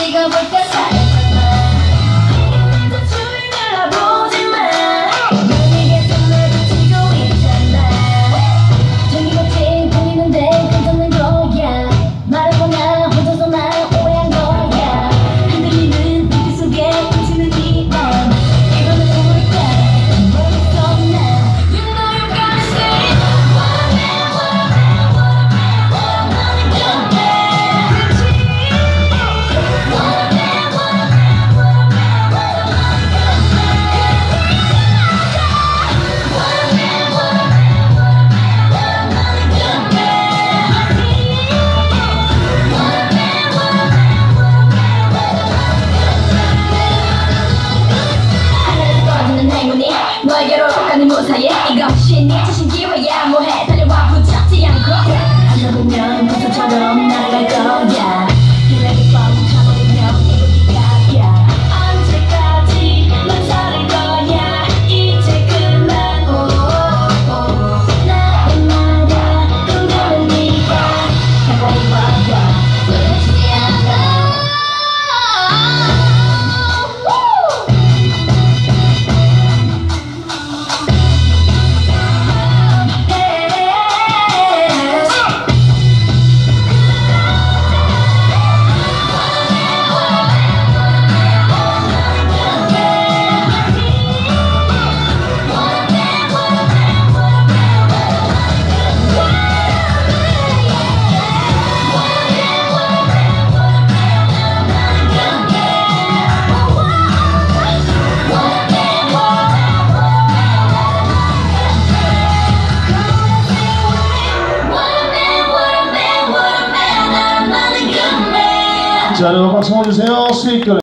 찍어볼까 살짝만 더 주위 눌러보지 마 눈이 계속 널 비치고 있잖아 저기 멋진 보이는데 괜찮은 거야 말해보나 혼자서만 오해한 거야 흔들리는 빛 속에 훔치는 이 맘 이거는 뭘까 모르겠어 난 You know you gotta say What a man, what a man, what a man, what a money good man What a man, what a man, what a man, what a money good man What a man, what a man, what a man, what a money good man What a man, what a man, what a man, what a money good man 하늘에서 꺼지는 행운이 너에게로 가는 무사히 이것이 네 자신 기회야 뭐해 달려와 붙잡지 않고 앉아보면 부처처럼 날아갈 거야 기회를 꽉 잡아보면 이곳이야 언제까지 멈춰릴 거야 이제 그만 날마다 꿈꾸는 네가 가까이 와봐 부르지 않아 자, 여러분 박수 한번 주세요. 수익결